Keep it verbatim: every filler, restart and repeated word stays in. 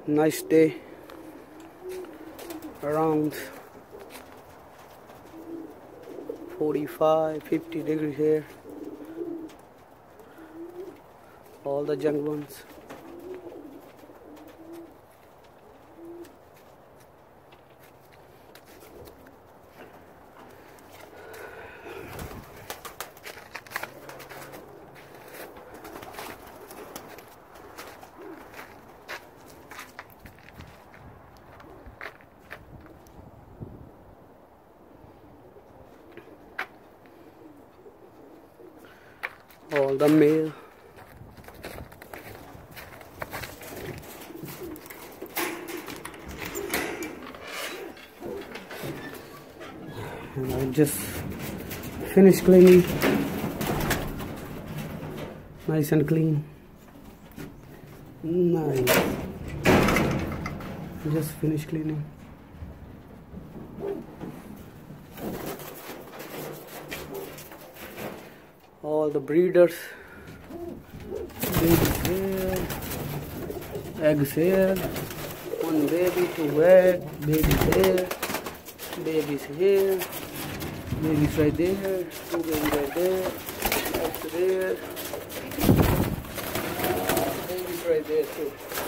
Nice day, around forty-five fifty degrees here. All the young ones. All the male. And I just finished cleaning. Nice and clean. Nice. Just finished cleaning. All the breeders, babies here, eggs here, one baby, two eggs, babies here, babies here, babies right there, two babies right there, eggs there, babies right there too.